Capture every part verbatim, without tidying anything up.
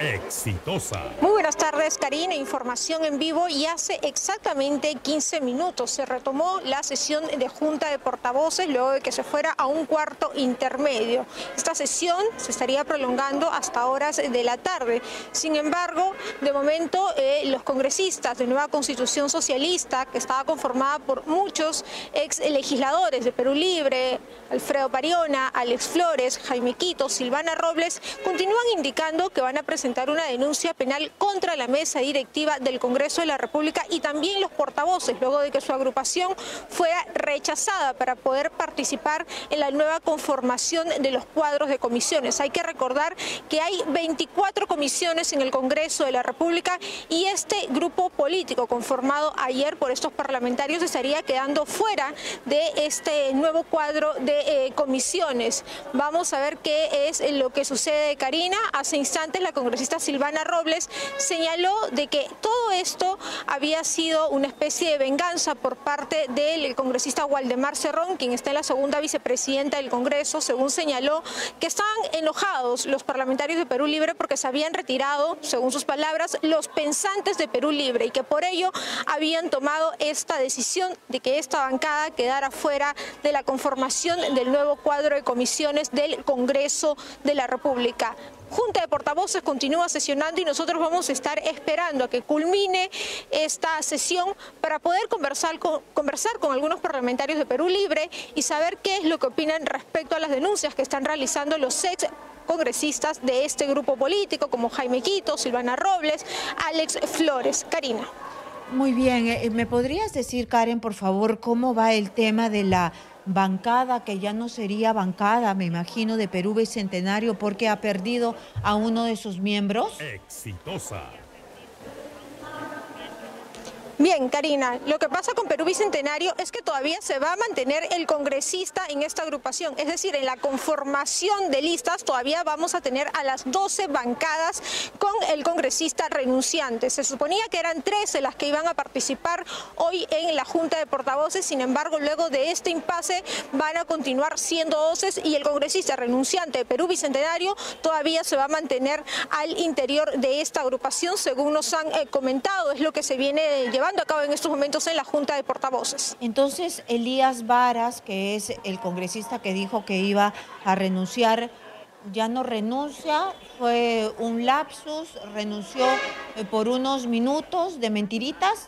Exitosa. Muy buenas tardes, Karina. Información en vivo y hace exactamente quince minutos se retomó la sesión de Junta de Portavoces luego de que se fuera a un cuarto intermedio. Esta sesión se estaría prolongando hasta horas de la tarde. Sin embargo, de momento eh, los congresistas de Nueva Constitución Socialista, que estaba conformada por muchos ex legisladores de Perú Libre, Alfredo Pariona, Alex Flores, Jaime Quito, Silvana Robles, continúan indicando que van a presentar una denuncia penal contra la mesa directiva del Congreso de la República y también los portavoces, luego de que su agrupación fue rechazada para poder participar en la nueva conformación de los cuadros de comisiones. Hay que recordar que hay veinticuatro comisiones en el Congreso de la República y este grupo político conformado ayer por estos parlamentarios estaría quedando fuera de este nuevo cuadro de eh, comisiones. Vamos a ver qué es lo que sucede, Karina. Hace instantes la congresista Silvana Robles señaló de que todo esto había sido una especie de venganza por parte del congresista Waldemar Cerrón, quien está en la segunda vicepresidenta del Congreso. Según señaló, que estaban enojados los parlamentarios de Perú Libre porque se habían retirado, según sus palabras, los pensantes de Perú Libre y que por ello habían tomado esta decisión de que esta bancada quedara fuera de la conformación del nuevo cuadro de comisiones del Congreso de la República. Junta de Portavoces continúa sesionando y nosotros vamos a estar esperando a que culmine esta sesión para poder conversar con, conversar con algunos parlamentarios de Perú Libre y saber qué es lo que opinan respecto a las denuncias que están realizando los ex congresistas de este grupo político, como Jaime Quito, Silvana Robles, Alex Flores. Karina. Muy bien, ¿me podrías decir, Karen, por favor, cómo va el tema de la bancada, que ya no sería bancada, me imagino, de Perú Bicentenario, porque ha perdido a uno de sus miembros? Exitosa. Bien, Karina, lo que pasa con Perú Bicentenario es que todavía se va a mantener el congresista en esta agrupación, es decir, en la conformación de listas todavía vamos a tener a las doce bancadas con el congresista renunciante. Se suponía que eran trece las que iban a participar hoy en la Junta de Portavoces, sin embargo, luego de este impasse van a continuar siendo doce y el congresista renunciante de Perú Bicentenario todavía se va a mantener al interior de esta agrupación, según nos han eh, comentado, es lo que se viene llevando a cabo en estos momentos en la Junta de Portavoces. Entonces, Elías Varas, que es el congresista que dijo que iba a renunciar, ya no renuncia, fue un lapsus, renunció por unos minutos de mentiritas.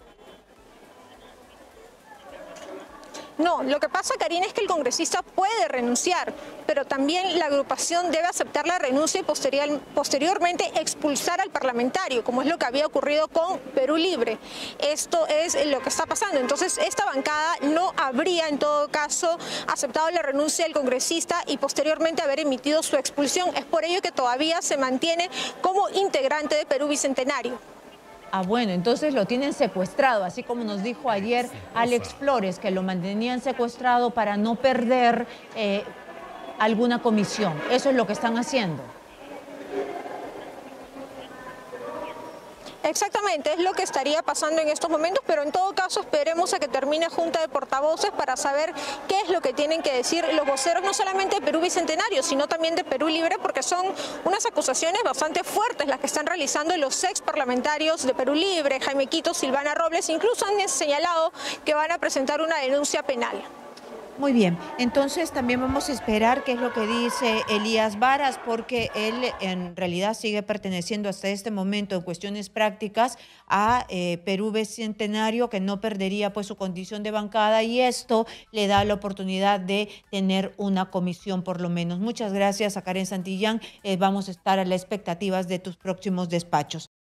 No, lo que pasa, Karina, es que el congresista puede renunciar, pero también la agrupación debe aceptar la renuncia y posterior, posteriormente expulsar al parlamentario, como es lo que había ocurrido con Perú Libre. Esto es lo que está pasando. Entonces, esta bancada no habría, en todo caso, aceptado la renuncia del congresista y posteriormente haber emitido su expulsión. Es por ello que todavía se mantiene como integrante de Perú Bicentenario. Ah, bueno, entonces lo tienen secuestrado, así como nos dijo ayer Alex Flores, que lo mantenían secuestrado para no perder eh, alguna comisión. Eso es lo que están haciendo. Exactamente, es lo que estaría pasando en estos momentos, pero en todo caso esperemos a que termine Junta de Portavoces para saber qué es lo que tienen que decir los voceros, no solamente de Perú Bicentenario, sino también de Perú Libre, porque son unas acusaciones bastante fuertes las que están realizando los ex parlamentarios de Perú Libre, Jaime Quito, Silvana Robles, incluso han señalado que van a presentar una denuncia penal. Muy bien, entonces también vamos a esperar qué es lo que dice Elías Varas, porque él en realidad sigue perteneciendo hasta este momento en cuestiones prácticas a eh, Perú Bicentenario, que no perdería pues su condición de bancada y esto le da la oportunidad de tener una comisión por lo menos. Muchas gracias a Karen Santillán, eh, vamos a estar a las expectativas de tus próximos despachos.